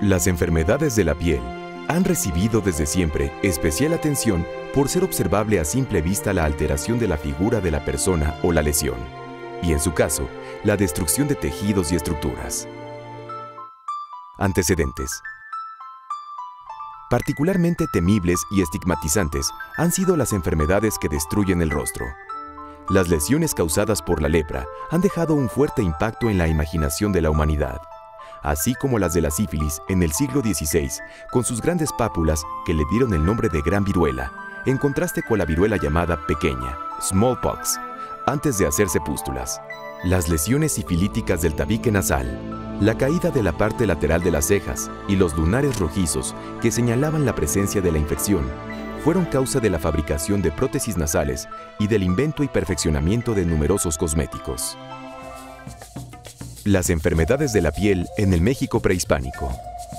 Las enfermedades de la piel han recibido desde siempre especial atención por ser observable a simple vista la alteración de la figura de la persona o la lesión, y en su caso, la destrucción de tejidos y estructuras. Antecedentes. Particularmente temibles y estigmatizantes han sido las enfermedades que destruyen el rostro. Las lesiones causadas por la lepra han dejado un fuerte impacto en la imaginación de la humanidad, así como las de la sífilis en el siglo XVI, con sus grandes pápulas que le dieron el nombre de gran viruela, en contraste con la viruela llamada pequeña, smallpox, antes de hacerse pústulas. Las lesiones sifilíticas del tabique nasal, la caída de la parte lateral de las cejas y los lunares rojizos que señalaban la presencia de la infección, fueron causa de la fabricación de prótesis nasales y del invento y perfeccionamiento de numerosos cosméticos. Las enfermedades de la piel en el México prehispánico.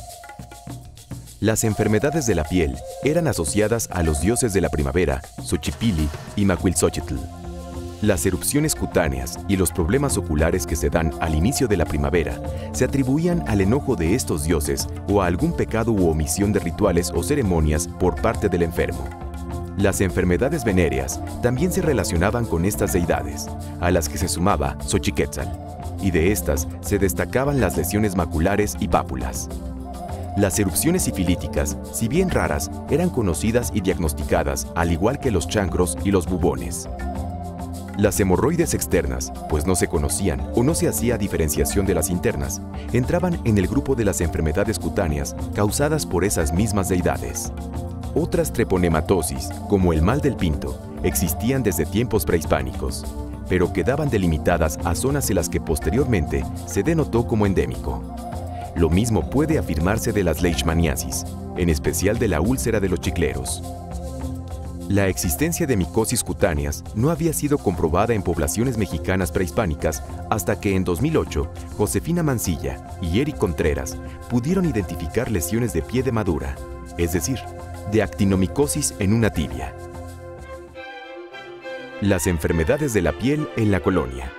Las enfermedades de la piel eran asociadas a los dioses de la primavera, Xochipilli y Macuilxóchitl. Las erupciones cutáneas y los problemas oculares que se dan al inicio de la primavera se atribuían al enojo de estos dioses o a algún pecado u omisión de rituales o ceremonias por parte del enfermo. Las enfermedades venéreas también se relacionaban con estas deidades, a las que se sumaba Xochiquétzal, y de estas se destacaban las lesiones maculares y pápulas. Las erupciones sifilíticas, si bien raras, eran conocidas y diagnosticadas, al igual que los chancros y los bubones. Las hemorroides externas, pues no se conocían o no se hacía diferenciación de las internas, entraban en el grupo de las enfermedades cutáneas causadas por esas mismas deidades. Otras treponematosis, como el mal del pinto, existían desde tiempos prehispánicos, pero quedaban delimitadas a zonas en las que posteriormente se denotó como endémico. Lo mismo puede afirmarse de las leishmaniasis, en especial de la úlcera de los chicleros. La existencia de micosis cutáneas no había sido comprobada en poblaciones mexicanas prehispánicas hasta que en 2008, Josefina Mancilla y Eric Contreras pudieron identificar lesiones de pie de madura, es decir, de actinomicosis en una tibia. Las enfermedades de la piel en la colonia.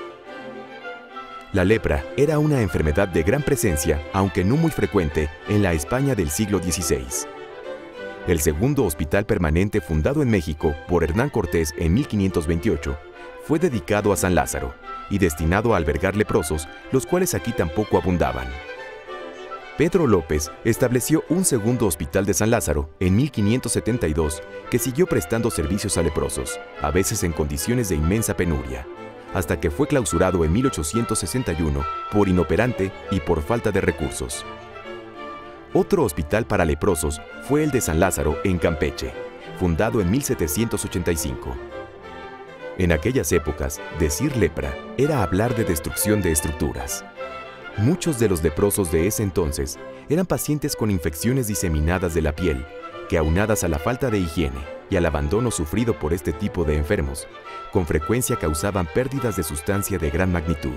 La lepra era una enfermedad de gran presencia, aunque no muy frecuente, en la España del siglo XVI. El segundo hospital permanente fundado en México por Hernán Cortés en 1528 fue dedicado a San Lázaro y destinado a albergar leprosos, los cuales aquí tampoco abundaban. Pedro López estableció un segundo hospital de San Lázaro en 1572 que siguió prestando servicios a leprosos, a veces en condiciones de inmensa penuria, hasta que fue clausurado en 1861 por inoperante y por falta de recursos. Otro hospital para leprosos fue el de San Lázaro en Campeche, fundado en 1785. En aquellas épocas, decir lepra era hablar de destrucción de estructuras. Muchos de los leprosos de ese entonces eran pacientes con infecciones diseminadas de la piel, que aunadas a la falta de higiene y al abandono sufrido por este tipo de enfermos, con frecuencia causaban pérdidas de sustancia de gran magnitud.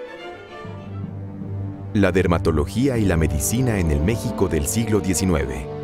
La dermatología y la medicina en el México del siglo XIX.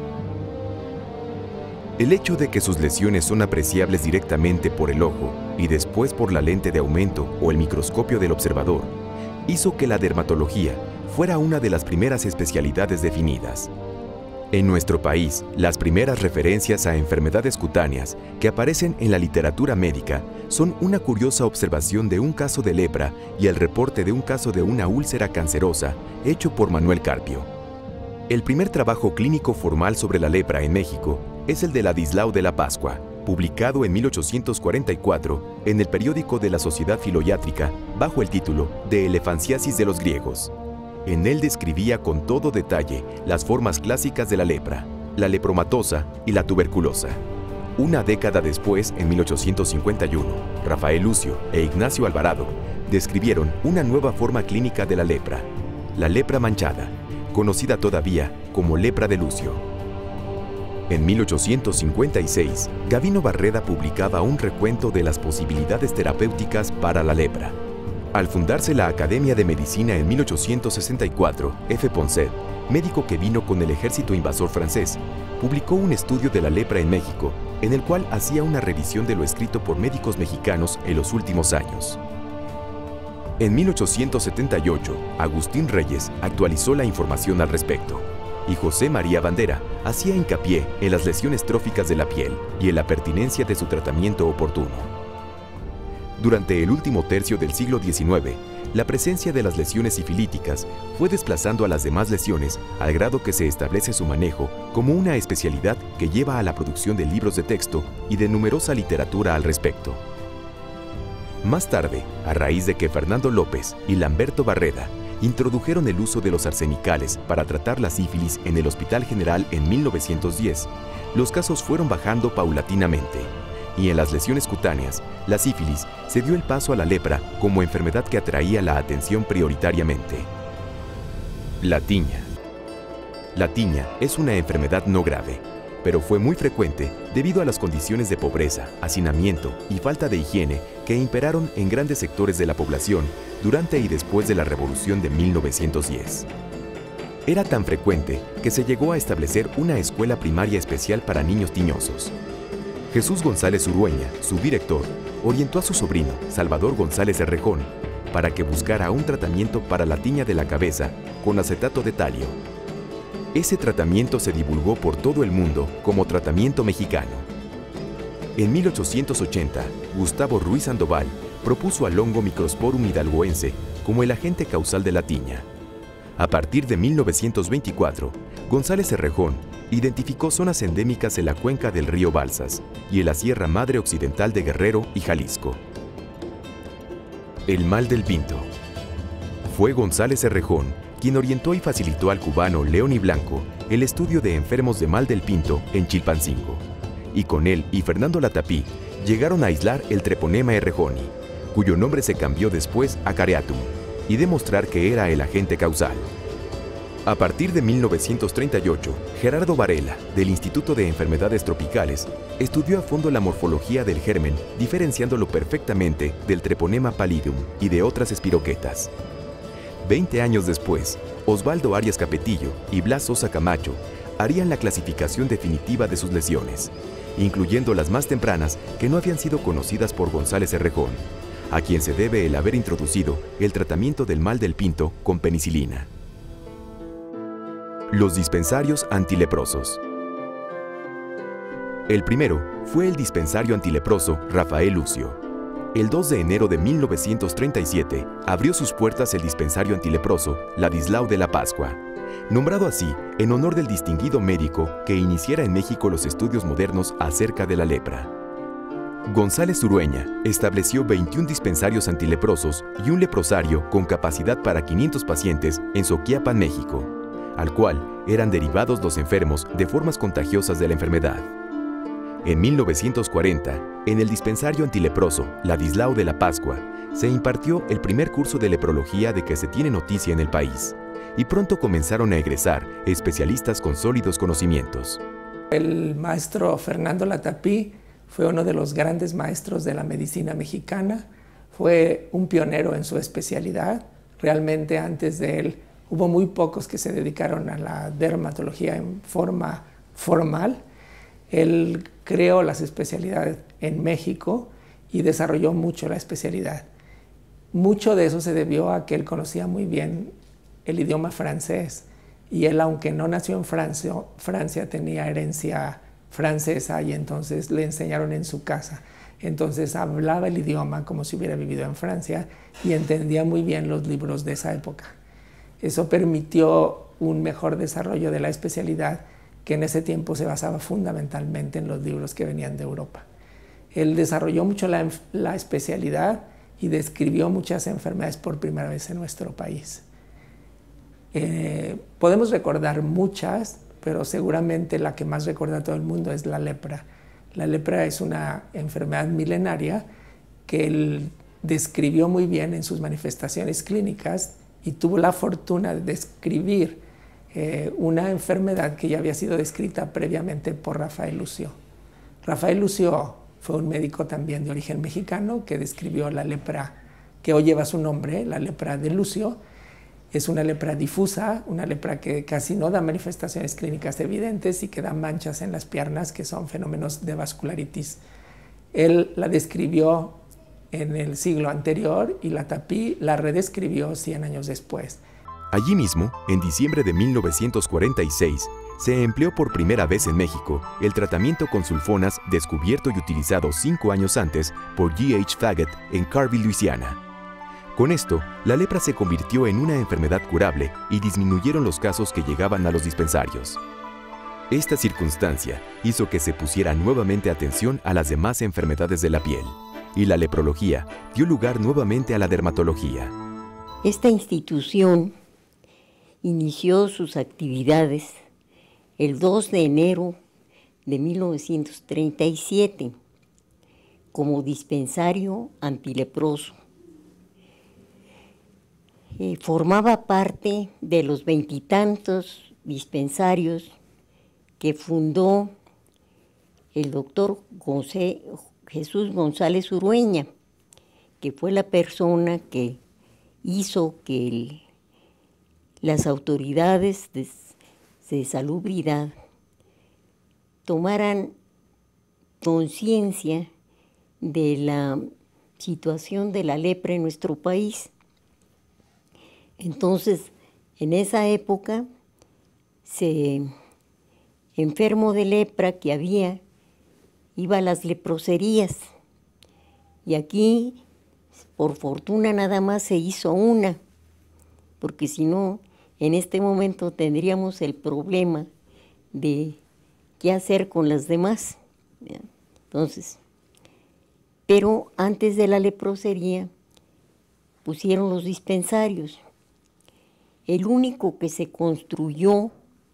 El hecho de que sus lesiones son apreciables directamente por el ojo y después por la lente de aumento o el microscopio del observador, hizo que la dermatología fuera una de las primeras especialidades definidas. En nuestro país, las primeras referencias a enfermedades cutáneas que aparecen en la literatura médica son una curiosa observación de un caso de lepra y el reporte de un caso de una úlcera cancerosa hecho por Manuel Carpio. El primer trabajo clínico formal sobre la lepra en México es el de Ladislao de la Pascua, publicado en 1844 en el periódico de la Sociedad Filoiátrica bajo el título de Elefanciasis de los griegos. En él describía con todo detalle las formas clásicas de la lepra, la lepromatosa y la tuberculosa. Una década después, en 1851, Rafael Lucio e Ignacio Alvarado describieron una nueva forma clínica de la lepra manchada, conocida todavía como lepra de Lucio. En 1856, Gavino Barreda publicaba un recuento de las posibilidades terapéuticas para la lepra. Al fundarse la Academia de Medicina en 1864, F. Poncet, médico que vino con el ejército invasor francés, publicó un estudio de la lepra en México, en el cual hacía una revisión de lo escrito por médicos mexicanos en los últimos años. En 1878, Agustín Reyes actualizó la información al respecto. y José María Bandera hacía hincapié en las lesiones tróficas de la piel y en la pertinencia de su tratamiento oportuno. Durante el último tercio del siglo XIX, la presencia de las lesiones sifilíticas fue desplazando a las demás lesiones al grado que se establece su manejo como una especialidad que lleva a la producción de libros de texto y de numerosa literatura al respecto. Más tarde, a raíz de que Fernando López y Lamberto Barreda introdujeron el uso de los arsenicales para tratar la sífilis en el Hospital General en 1910, los casos fueron bajando paulatinamente. Y en las lesiones cutáneas, la sífilis se dio el paso a la lepra como enfermedad que atraía la atención prioritariamente. La tiña. La tiña es una enfermedad no grave, pero fue muy frecuente debido a las condiciones de pobreza, hacinamiento y falta de higiene que imperaron en grandes sectores de la población durante y después de la Revolución de 1910. Era tan frecuente que se llegó a establecer una escuela primaria especial para niños tiñosos. Jesús González Urueña, su director, orientó a su sobrino, Salvador González Cerrejón, para que buscara un tratamiento para la tiña de la cabeza con acetato de talio. Ese tratamiento se divulgó por todo el mundo como tratamiento mexicano. En 1880, Gustavo Ruiz Sandoval propuso al hongo Microsporum hidalgoense como el agente causal de la tiña. A partir de 1924, González Cerrejón identificó zonas endémicas en la cuenca del río Balsas y en la Sierra Madre Occidental de Guerrero y Jalisco. El mal del pinto. Fue González Cerrejón quien orientó y facilitó al cubano Leoni Blanco el estudio de enfermos de mal del pinto en Chilpancingo. Y con él y Fernando Latapí llegaron a aislar el Treponema errejoni, cuyo nombre se cambió después a Careatum, y demostrar que era el agente causal. A partir de 1938, Gerardo Varela, del Instituto de Enfermedades Tropicales, estudió a fondo la morfología del germen, diferenciándolo perfectamente del Treponema pallidum y de otras espiroquetas. 20 años después, Osvaldo Arias Capetillo y Blas Sosa Camacho harían la clasificación definitiva de sus lesiones, incluyendo las más tempranas que no habían sido conocidas por González Cerrejón, a quien se debe el haber introducido el tratamiento del mal del pinto con penicilina. Los dispensarios antileprosos. El primero fue el dispensario antileproso Rafael Lucio. El 2 de enero de 1937 abrió sus puertas el dispensario antileproso Ladislao de la Pascua, nombrado así en honor del distinguido médico que iniciara en México los estudios modernos acerca de la lepra. González Urueña estableció 21 dispensarios antileprosos y un leprosario con capacidad para 500 pacientes en Soquiapan, México, al cual eran derivados los enfermos de formas contagiosas de la enfermedad. En 1940, en el dispensario antileproso Ladislao de la Pascua, se impartió el primer curso de leprología de que se tiene noticia en el país, y pronto comenzaron a egresar especialistas con sólidos conocimientos. El maestro Fernando Latapí fue uno de los grandes maestros de la medicina mexicana, fue un pionero en su especialidad. Realmente antes de él hubo muy pocos que se dedicaron a la dermatología en forma formal. Él creó las especialidades en México y desarrolló mucho la especialidad. Mucho de eso se debió a que él conocía muy bien el idioma francés, y él, aunque no nació en Francia tenía herencia francesa, y entonces le enseñaron en su casa. Entonces hablaba el idioma como si hubiera vivido en Francia y entendía muy bien los libros de esa época. Eso permitió un mejor desarrollo de la especialidad, que en ese tiempo se basaba fundamentalmente en los libros que venían de Europa. Él desarrolló mucho la especialidad y describió muchas enfermedades por primera vez en nuestro país. Podemos recordar muchas, pero seguramente la que más recuerda a todo el mundo es la lepra. La lepra es una enfermedad milenaria que él describió muy bien en sus manifestaciones clínicas y tuvo la fortuna de describir una enfermedad que ya había sido descrita previamente por Rafael Lucio. Rafael Lucio fue un médico también de origen mexicano que describió la lepra que hoy lleva su nombre, la lepra de Lucio. Es una lepra difusa, una lepra que casi no da manifestaciones clínicas evidentes y que da manchas en las piernas, que son fenómenos de vascularitis. Él la describió en el siglo anterior y Latapí la redescribió 100 años después. Allí mismo, en diciembre de 1946, se empleó por primera vez en México el tratamiento con sulfonas descubierto y utilizado 5 años antes por G.H. Faget en Carville, Luisiana. Con esto, la lepra se convirtió en una enfermedad curable y disminuyeron los casos que llegaban a los dispensarios. Esta circunstancia hizo que se pusiera nuevamente atención a las demás enfermedades de la piel, y la leprología dio lugar nuevamente a la dermatología. Esta institución inició sus actividades el 2 de enero de 1937 como dispensario antileproso. Formaba parte de los 20 y tantos dispensarios que fundó el doctor Jesús González Urueña, que fue la persona que hizo que las autoridades de salubridad tomaran conciencia de la situación de la lepra en nuestro país. Entonces, en esa época, enfermo de lepra que había, iba a las leproserías, y aquí, por fortuna, nada más se hizo una, porque si no, en este momento tendríamos el problema de qué hacer con las demás. Entonces, pero antes de la leprosería pusieron los dispensarios. El único que se construyó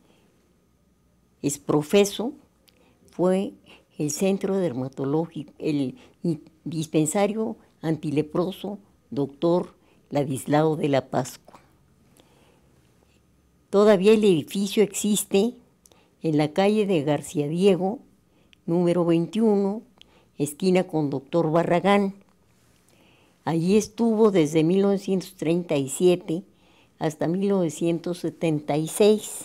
profeso fue el centro dermatológico, el dispensario antileproso doctor Ladislao de la Pascua. Todavía el edificio existe en la calle de García Diego, número 21, esquina con Doctor Barragán. Allí estuvo desde 1937 hasta 1976.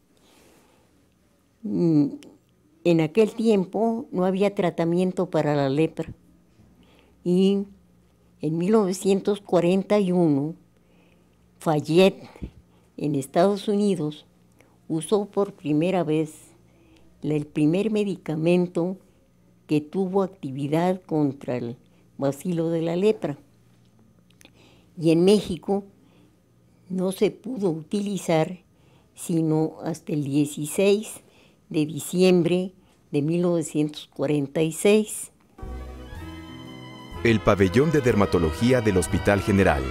En aquel tiempo no había tratamiento para la lepra, y en 1941 Fayette, en Estados Unidos, usó por primera vez el primer medicamento que tuvo actividad contra el bacilo de la lepra. Y en México no se pudo utilizar sino hasta el 16 de diciembre de 1946. El pabellón de dermatología del Hospital General.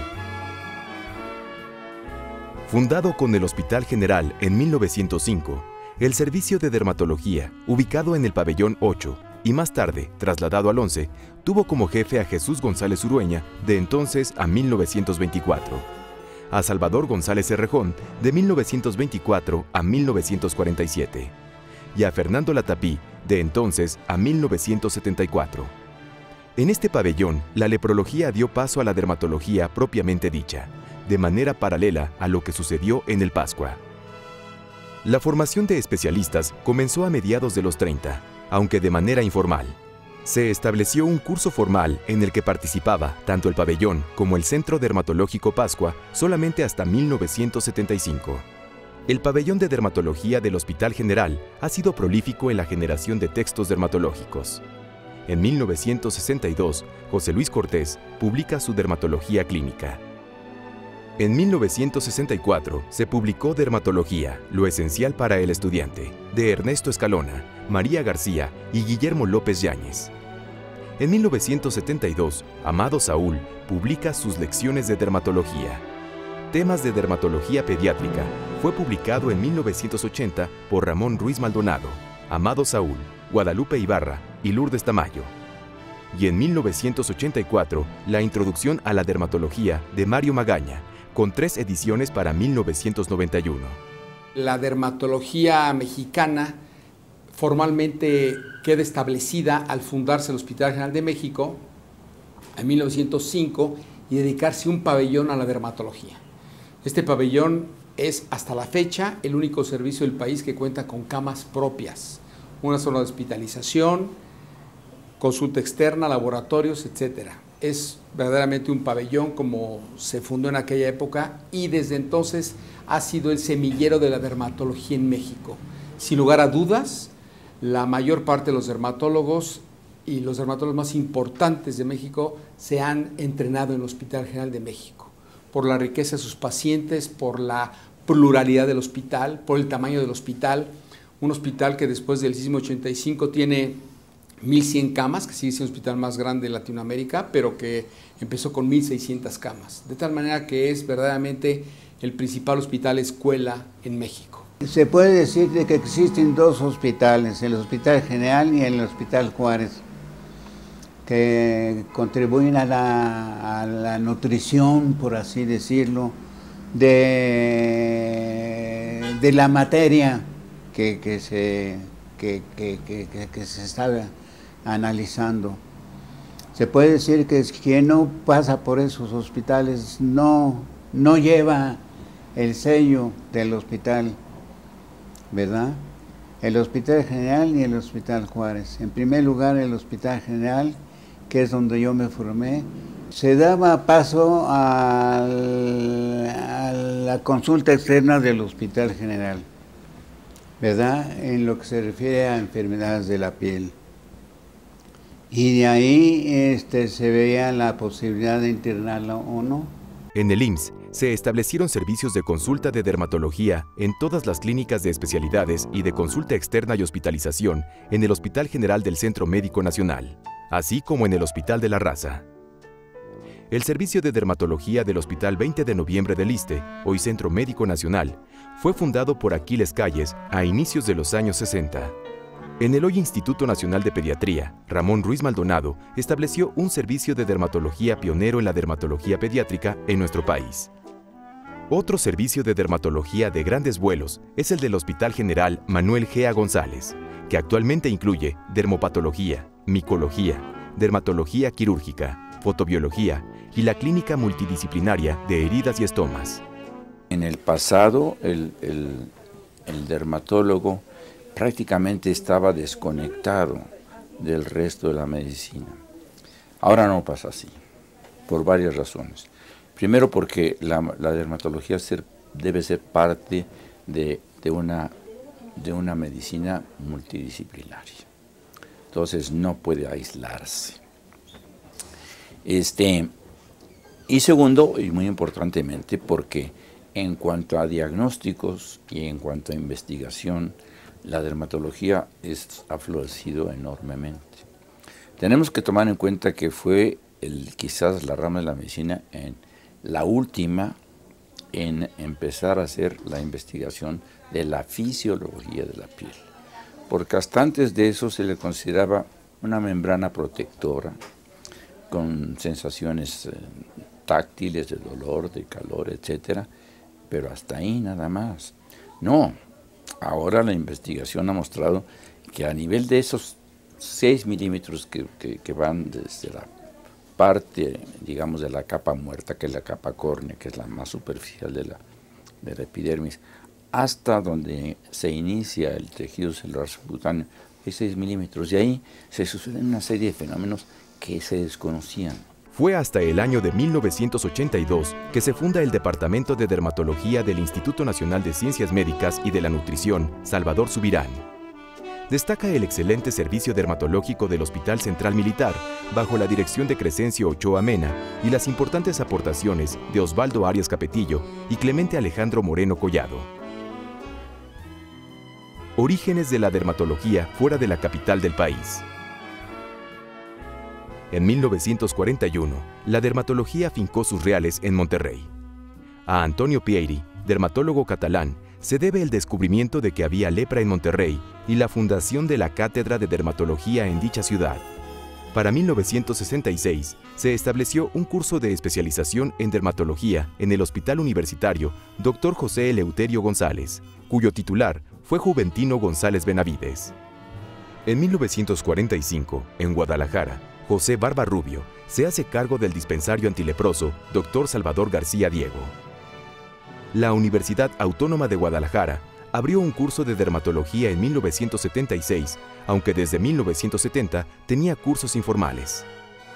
Fundado con el Hospital General en 1905, el servicio de dermatología, ubicado en el pabellón 8 y más tarde trasladado al 11, tuvo como jefe a Jesús González Urueña de entonces a 1924, a Salvador González Cerrejón de 1924 a 1947 y a Fernando Latapí de entonces a 1974. En este pabellón, la leprología dio paso a la dermatología propiamente dicha, de manera paralela a lo que sucedió en el Pascua. La formación de especialistas comenzó a mediados de los 30, aunque de manera informal. Se estableció un curso formal en el que participaba tanto el pabellón como el Centro Dermatológico Pascua solamente hasta 1975. El pabellón de dermatología del Hospital General ha sido prolífico en la generación de textos dermatológicos. En 1962, José Luis Cortés publica su Dermatología Clínica. En 1964 se publicó Dermatología, lo esencial para el estudiante, de Ernesto Escalona, María García y Guillermo López Yáñez. En 1972, Amado Saúl publica sus Lecciones de Dermatología. Temas de Dermatología Pediátrica fue publicado en 1980 por Ramón Ruiz Maldonado, Amado Saúl, Guadalupe Ibarra y Lourdes Tamayo. Y en 1984, la Introducción a la Dermatología de Mario Magaña, con 3 ediciones para 1991. La dermatología mexicana formalmente queda establecida al fundarse el Hospital General de México en 1905 y dedicarse un pabellón a la dermatología. Este pabellón es hasta la fecha el único servicio del país que cuenta con camas propias, una zona de hospitalización, consulta externa, laboratorios, etc. es verdaderamente un pabellón como se fundó en aquella época y desde entonces ha sido el semillero de la dermatología en México. Sin lugar a dudas, la mayor parte de los dermatólogos y los dermatólogos más importantes de México se han entrenado en el Hospital General de México, por la riqueza de sus pacientes, por la pluralidad del hospital, por el tamaño del hospital. Un hospital que después del sismo 85 tiene 1.100 camas, que sigue siendo el hospital más grande de Latinoamérica, pero que empezó con 1.600 camas. De tal manera que es verdaderamente el principal hospital escuela en México. Se puede decir de que existen dos hospitales, el Hospital General y el Hospital Juárez, que contribuyen a la nutrición, por así decirlo, de la materia que se está analizando. Se puede decir que quien no pasa por esos hospitales no lleva el sello del hospital, ¿verdad? El Hospital General y el Hospital Juárez. En primer lugar, el Hospital General, que es donde yo me formé, se daba paso a la consulta externa del Hospital General, ¿verdad? En lo que se refiere a enfermedades de la piel. Y de ahí se veía la posibilidad de internarlo o no. En el IMSS se establecieron servicios de consulta de dermatología en todas las clínicas de especialidades y de consulta externa y hospitalización en el Hospital General del Centro Médico Nacional, así como en el Hospital de la Raza. El servicio de dermatología del Hospital 20 de Noviembre del ISSSTE, hoy Centro Médico Nacional, fue fundado por Aquiles Calles a inicios de los años 60. En el hoy Instituto Nacional de Pediatría, Ramón Ruiz Maldonado estableció un servicio de dermatología pionero en la dermatología pediátrica en nuestro país. Otro servicio de dermatología de grandes vuelos es el del Hospital General Manuel Gea González, que actualmente incluye dermopatología, micología, dermatología quirúrgica, fotobiología y la clínica multidisciplinaria de heridas y estomas. En el pasado, el dermatólogo prácticamente estaba desconectado del resto de la medicina. Ahora no pasa así, por varias razones. Primero porque la dermatología debe ser parte de una medicina multidisciplinaria. Entonces no puede aislarse. Y segundo, y muy importantemente, porque en cuanto a diagnósticos y en cuanto a investigación, la dermatología ha florecido enormemente. Tenemos que tomar en cuenta que fue quizás la rama de la medicina la última en empezar a hacer la investigación de la fisiología de la piel, porque hasta antes de eso se le consideraba una membrana protectora con sensaciones táctiles de dolor, de calor, etcétera, pero hasta ahí nada más. No, ahora la investigación ha mostrado que a nivel de esos 6 milímetros que van desde la parte, digamos, de la capa muerta, que es la capa córnea, que es la más superficial de la epidermis, hasta donde se inicia el tejido celular subcutáneo, es 6 milímetros. Y ahí se suceden una serie de fenómenos que se desconocían. Fue hasta el año de 1982 que se funda el Departamento de Dermatología del Instituto Nacional de Ciencias Médicas y de la Nutrición, Salvador Subirán. Destaca el excelente servicio dermatológico del Hospital Central Militar, bajo la dirección de Crescencio Ochoa Mena, y las importantes aportaciones de Osvaldo Arias Capetillo y Clemente Alejandro Moreno Collado. Orígenes de la dermatología fuera de la capital del país. En 1941, la dermatología afincó sus reales en Monterrey. A Antonio Pieri, dermatólogo catalán, se debe el descubrimiento de que había lepra en Monterrey y la fundación de la Cátedra de Dermatología en dicha ciudad. Para 1966, se estableció un curso de especialización en dermatología en el Hospital Universitario Dr. José Eleuterio González, cuyo titular fue Juventino González Benavides. En 1945, en Guadalajara, José Barba Rubio se hace cargo del dispensario antileproso Dr. Salvador García Diego. La Universidad Autónoma de Guadalajara abrió un curso de dermatología en 1976, aunque desde 1970 tenía cursos informales.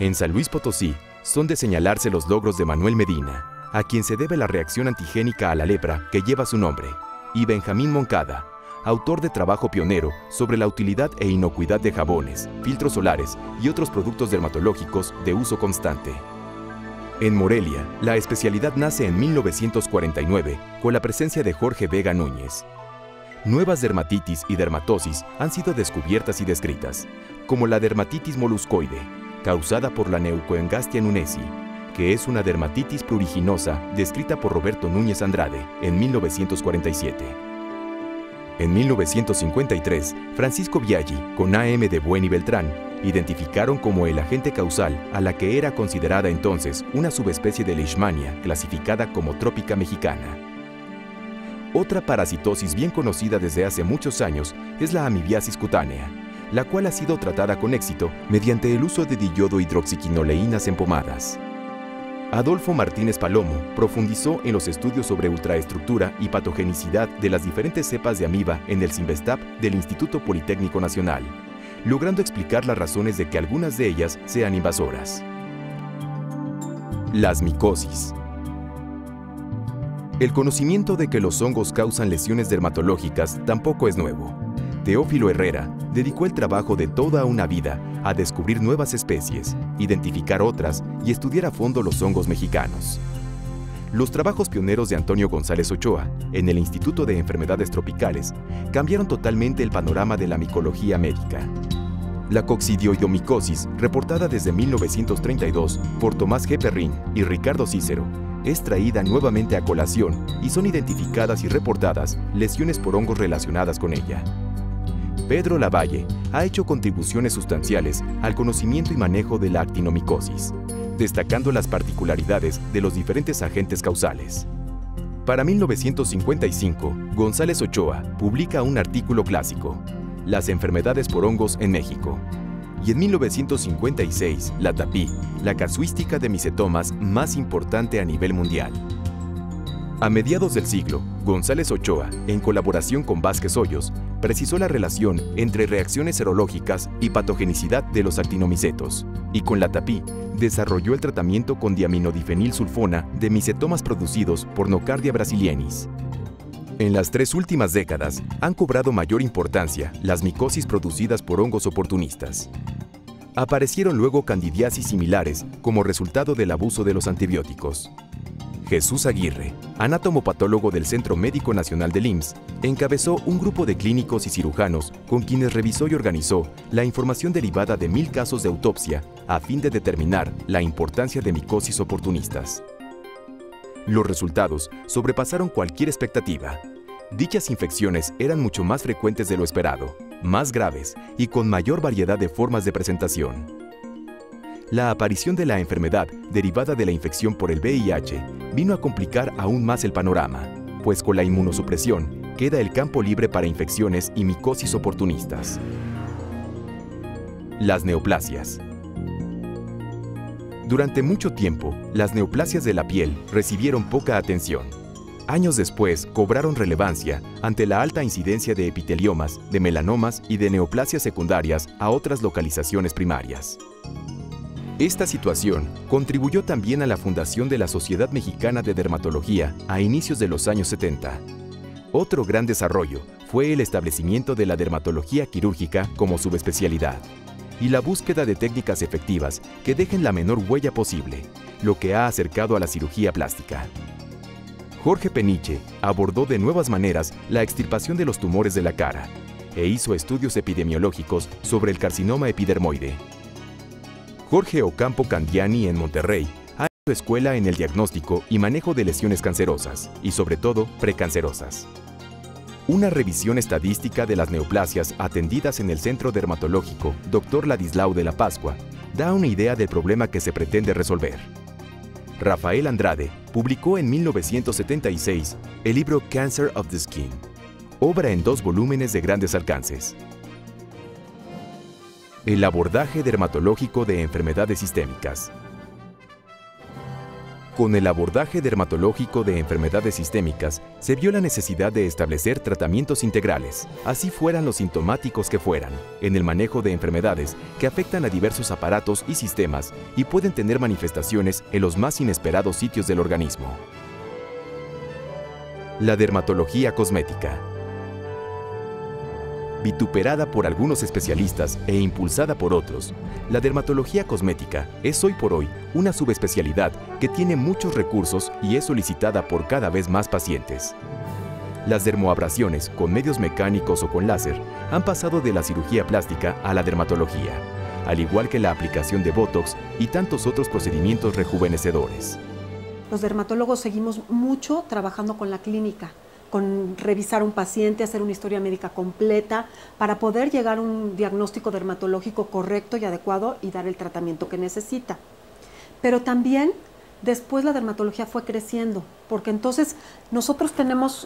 En San Luis Potosí, son de señalarse los logros de Manuel Medina, a quien se debe la reacción antigénica a la lepra que lleva su nombre, y Benjamín Moncada, autor de trabajo pionero sobre la utilidad e inocuidad de jabones, filtros solares y otros productos dermatológicos de uso constante. En Morelia, la especialidad nace en 1949 con la presencia de Jorge Vega Núñez. Nuevas dermatitis y dermatosis han sido descubiertas y descritas, como la dermatitis moluscoide, causada por la Neucoengastia nunesi, que es una dermatitis pruriginosa descrita por Roberto Núñez Andrade en 1947. En 1953, Francisco Biaggi, con A.M. de Buen y Beltrán, identificaron como el agente causal a la que era considerada entonces una subespecie de Leishmania clasificada como trópica mexicana. Otra parasitosis bien conocida desde hace muchos años es la amibiasis cutánea, la cual ha sido tratada con éxito mediante el uso de diodo-hidroxiquinoleínas en pomadas. Adolfo Martínez Palomo profundizó en los estudios sobre ultraestructura y patogenicidad de las diferentes cepas de amiba en el Cinvestav del Instituto Politécnico Nacional, logrando explicar las razones de que algunas de ellas sean invasoras. Las micosis. El conocimiento de que los hongos causan lesiones dermatológicas tampoco es nuevo. Teófilo Herrera dedicó el trabajo de toda una vida a descubrir nuevas especies, identificar otras y estudiar a fondo los hongos mexicanos. Los trabajos pioneros de Antonio González Ochoa en el Instituto de Enfermedades Tropicales cambiaron totalmente el panorama de la micología médica. La coccidioidomicosis, reportada desde 1932 por Tomás G. Perrin y Ricardo Cícero, es traída nuevamente a colación y son identificadas y reportadas lesiones por hongos relacionadas con ella. Pedro Lavalle ha hecho contribuciones sustanciales al conocimiento y manejo de la actinomicosis, destacando las particularidades de los diferentes agentes causales. Para 1955, González Ochoa publica un artículo clásico, Las enfermedades por hongos en México. Y en 1956, la TAPI, la casuística de micetomas más importante a nivel mundial. A mediados del siglo, González Ochoa, en colaboración con Vázquez Hoyos, precisó la relación entre reacciones serológicas y patogenicidad de los actinomicetos, y con la TAPI desarrolló el tratamiento con diaminodifenilsulfona de micetomas producidos por Nocardia brasiliensis. En las 3 últimas décadas han cobrado mayor importancia las micosis producidas por hongos oportunistas. Aparecieron luego candidiasis similares como resultado del abuso de los antibióticos. Jesús Aguirre, anatómo-patólogo del Centro Médico Nacional del IMSS, encabezó un grupo de clínicos y cirujanos con quienes revisó y organizó la información derivada de 1000 casos de autopsia a fin de determinar la importancia de micosis oportunistas. Los resultados sobrepasaron cualquier expectativa. Dichas infecciones eran mucho más frecuentes de lo esperado, más graves y con mayor variedad de formas de presentación. La aparición de la enfermedad derivada de la infección por el VIH vino a complicar aún más el panorama, pues con la inmunosupresión queda el campo libre para infecciones y micosis oportunistas. Las neoplasias. Durante mucho tiempo, las neoplasias de la piel recibieron poca atención. Años después, cobraron relevancia ante la alta incidencia de epiteliomas, de melanomas y de neoplasias secundarias a otras localizaciones primarias. Esta situación contribuyó también a la fundación de la Sociedad Mexicana de Dermatología a inicios de los años 70. Otro gran desarrollo fue el establecimiento de la dermatología quirúrgica como subespecialidad y la búsqueda de técnicas efectivas que dejen la menor huella posible, lo que ha acercado a la cirugía plástica. Jorge Peniche abordó de nuevas maneras la extirpación de los tumores de la cara e hizo estudios epidemiológicos sobre el carcinoma epidermoide. Jorge Ocampo Candiani en Monterrey ha hecho escuela en el diagnóstico y manejo de lesiones cancerosas y sobre todo precancerosas. Una revisión estadística de las neoplasias atendidas en el Centro Dermatológico Dr. Ladislao de la Pascua da una idea del problema que se pretende resolver. Rafael Andrade publicó en 1976 el libro Cancer of the Skin, obra en 2 volúmenes de grandes alcances. El abordaje dermatológico de enfermedades sistémicas. Con el abordaje dermatológico de enfermedades sistémicas, se vio la necesidad de establecer tratamientos integrales, así fueran los sintomáticos que fueran, en el manejo de enfermedades que afectan a diversos aparatos y sistemas y pueden tener manifestaciones en los más inesperados sitios del organismo. La dermatología cosmética. Vituperada por algunos especialistas e impulsada por otros, la dermatología cosmética es hoy por hoy una subespecialidad que tiene muchos recursos y es solicitada por cada vez más pacientes. Las dermoabrasiones con medios mecánicos o con láser han pasado de la cirugía plástica a la dermatología, al igual que la aplicación de Botox y tantos otros procedimientos rejuvenecedores. Los dermatólogos seguimos mucho trabajando con la clínica, con revisar un paciente, hacer una historia médica completa para poder llegar a un diagnóstico dermatológico correcto y adecuado y dar el tratamiento que necesita. Pero también después la dermatología fue creciendo, porque entonces nosotros tenemos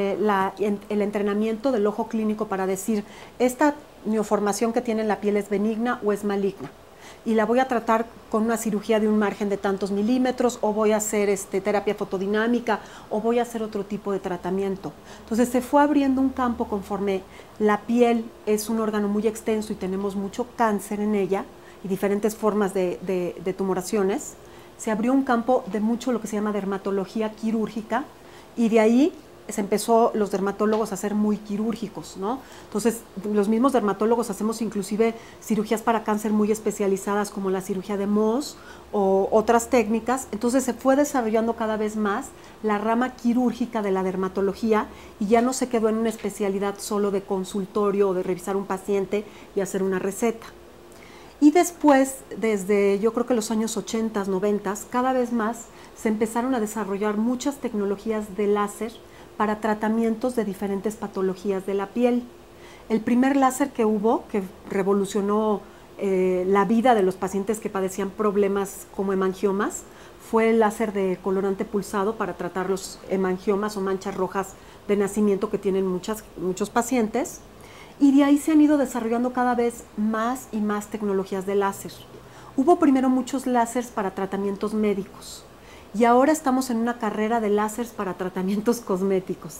el entrenamiento del ojo clínico para decir, esta neoformación que tiene en la piel es benigna o es maligna. Y la voy a tratar con una cirugía de un margen de tantos milímetros, o voy a hacer terapia fotodinámica, o voy a hacer otro tipo de tratamiento. Entonces se fue abriendo un campo conforme la piel es un órgano muy extenso y tenemos mucho cáncer en ella y diferentes formas de tumoraciones. Se abrió un campo de mucho lo que se llama dermatología quirúrgica y de ahí se empezó los dermatólogos a ser muy quirúrgicos, ¿no? Entonces, los mismos dermatólogos hacemos inclusive cirugías para cáncer muy especializadas como la cirugía de Mohs o otras técnicas. Entonces, se fue desarrollando cada vez más la rama quirúrgica de la dermatología y ya no se quedó en una especialidad solo de consultorio o de revisar un paciente y hacer una receta. Y después, desde yo creo que los años 80, 90, cada vez más se empezaron a desarrollar muchas tecnologías de láser para tratamientos de diferentes patologías de la piel. El primer láser que hubo, que revolucionó la vida de los pacientes que padecían problemas como hemangiomas, fue el láser de colorante pulsado para tratar los hemangiomas o manchas rojas de nacimiento que tienen muchos pacientes. Y de ahí se han ido desarrollando cada vez más y más tecnologías de láser. Hubo primero muchos láseres para tratamientos médicos. Y ahora estamos en una carrera de láseres para tratamientos cosméticos.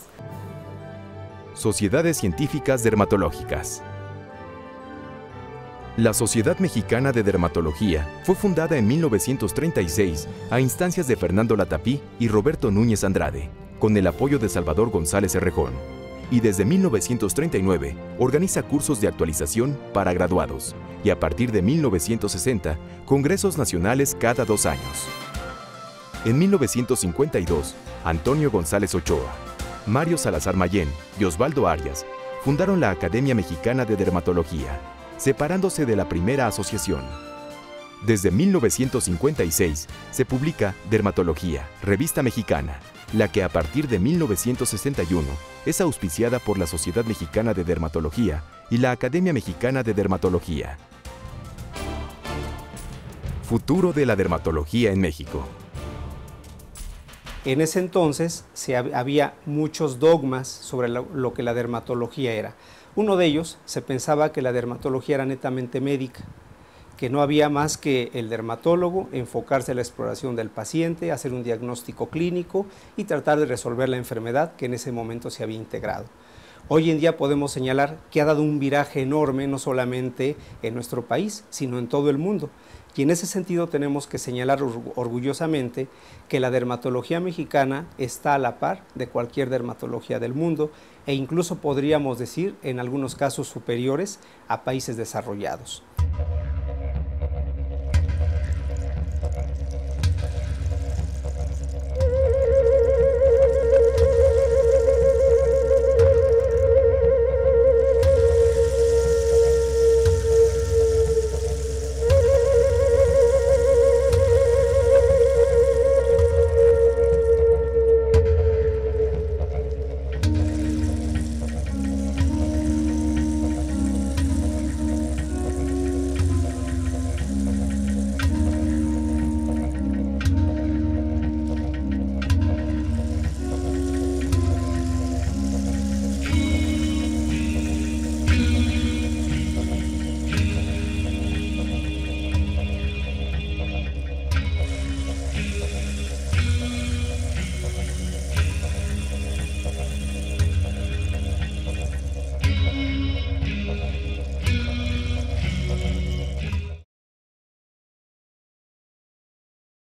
Sociedades científicas dermatológicas. La Sociedad Mexicana de Dermatología fue fundada en 1936 a instancias de Fernando Latapí y Roberto Núñez Andrade, con el apoyo de Salvador González Errejón, y desde 1939 organiza cursos de actualización para graduados y a partir de 1960 congresos nacionales cada 2 años. En 1952, Antonio González Ochoa, Mario Salazar Mayén y Osvaldo Arias fundaron la Academia Mexicana de Dermatología, separándose de la primera asociación. Desde 1956 se publica Dermatología, revista mexicana, la que a partir de 1961 es auspiciada por la Sociedad Mexicana de Dermatología y la Academia Mexicana de Dermatología. Futuro de la dermatología en México. En ese entonces había muchos dogmas sobre lo que la dermatología era. Uno de ellos, se pensaba que la dermatología era netamente médica, que no había más que el dermatólogo enfocarse en la exploración del paciente, hacer un diagnóstico clínico y tratar de resolver la enfermedad que en ese momento se había integrado. Hoy en día podemos señalar que ha dado un viraje enorme, no solamente en nuestro país, sino en todo el mundo. Y en ese sentido tenemos que señalar orgullosamente que la dermatología mexicana está a la par de cualquier dermatología del mundo e incluso podríamos decir en algunos casos superiores a países desarrollados.